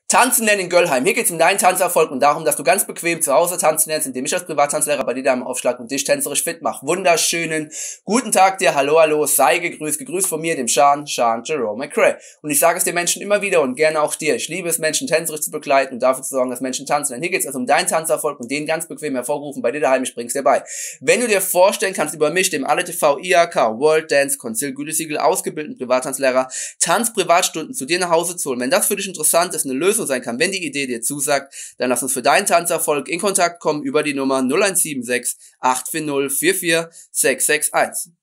Tanzen lernen in Göllheim. Hier geht's um deinen Tanzerfolg und darum, dass du ganz bequem zu Hause tanzen lernst, indem ich als Privattanzlehrer bei dir da im Aufschlag und dich tänzerisch fit mache. Wunderschönen guten Tag dir, hallo, sei gegrüßt von mir, dem Sean Jerome McRae. Und ich sage es den Menschen immer wieder und gerne auch dir. Ich liebe es, Menschen tänzerisch zu begleiten und dafür zu sorgen, dass Menschen tanzen. Denn hier geht's also um deinen Tanzerfolg und den ganz bequem hervorrufen bei dir daheim. Ich bring's dir bei. Wenn du dir vorstellen kannst, über mich, dem ALLE-TV IHK World Dance Council Gütesiegel ausgebildeten Privattanzlehrer, Tanzprivatstunden zu dir nach Hause zu holen. Wenn das für dich interessant ist, eine Lösung sein kann, wenn die Idee dir zusagt, dann lass uns für deinen Tanzerfolg in Kontakt kommen über die Nummer 0176 840 44 661.